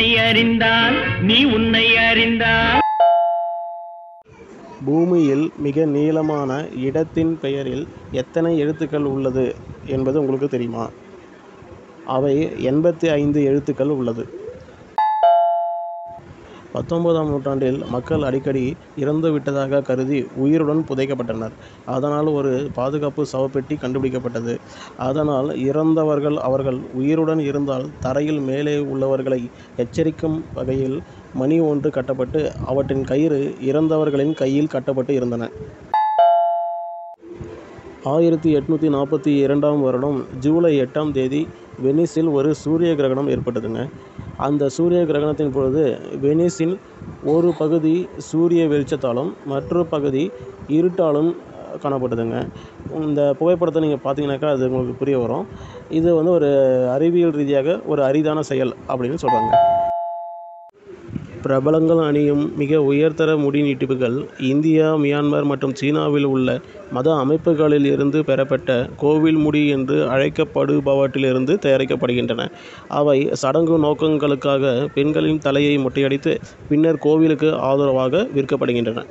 உன்னை அறிந்தால் நீ உன்னை அறிந்தால். பூமியில் மிக நீளமான இடத்தின் பெயரில் எத்தனை எழுத்துக்கள் உள்ளது என்பது உங்களுக்கு தெரியுமா? அவை 85 எழுத்துக்கள் உள்ளது. 19ஆம் நூற்றாண்டில் மக்கள் அடிக்கடி இறந்து விட்டதாக கருதி உயிருடன் புதைக்கப்பட்டனர். அதனால் ஒரு பாதுகாப்பு சவப்பெட்டி கண்டுபிடிக்கப்பட்டது. அதனால் இறந்தவர்கள் அவர்கள் உயிருடன் இருந்தால் தரையில் மேலே உள்ளவர்களை எச்சரிக்கும் வகையில் மணி ஒன்று கட்டப்பட்டு அவற்றின் கயிறு இறந்தவர்களின் கையில் கட்டப்பட்டு இருந்தன. 1842ஆம் வருடம் ஜூலை 8ஆம் தேதி வெனிஸில் ஒரு சூரிய கிரகணம் ஏற்பட்டதுங்க. அந்த சூரிய கிரகணத்தின் பொழுது வெனிஸின் ஒரு பகுதி சூரிய வெளிச்சத்தாலும் மற்றொரு பகுதி இருட்டாலும் காணப்பட்டதுங்க. இந்த புகைப்படத்தை நீங்கள் பார்த்தீங்கன்னாக்கா அது உங்களுக்கு புரிய வரும். இது ஒரு அறிவியல் ரீதியாக ஒரு அரிதான செயல் அப்படின்னு சொல்கிறாங்க. பிரபலங்கள் அணியும் மிக உயர்தர முடி நீட்டிப்புகள் இந்தியா, மியான்மர் மற்றும் சீனாவில் உள்ள மத அமைப்புகளில் இருந்து பெறப்பட்ட கோவில் முடி என்று அழைக்கப்படுபவற்றிலிருந்து தயாரிக்கப்படுகின்றன. அவை சடங்கு நோக்கங்களுக்காக பெண்களின் தலையை மொட்டையடித்து பின்னர் கோவிலுக்கு ஆதரவாக விற்கப்படுகின்றன.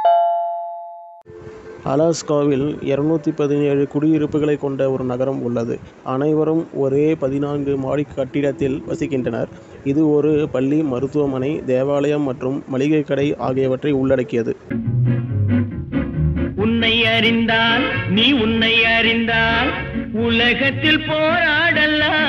அலாஸ்காவில் 217 குடியிருப்புகளை கொண்ட ஒரு நகரம் உள்ளது. அனைவரும் ஒரே 14 மாடி கட்டிடத்தில் வசிக்கின்றனர். இது ஒரு பள்ளி, மருத்துவமனை, தேவாலயம் மற்றும் மளிகை கடை ஆகியவற்றை உள்ளடக்கியது. உன்னை அறிந்தால் நீ உன்னை அறிந்தால் உலகத்தில் போராடலாம்.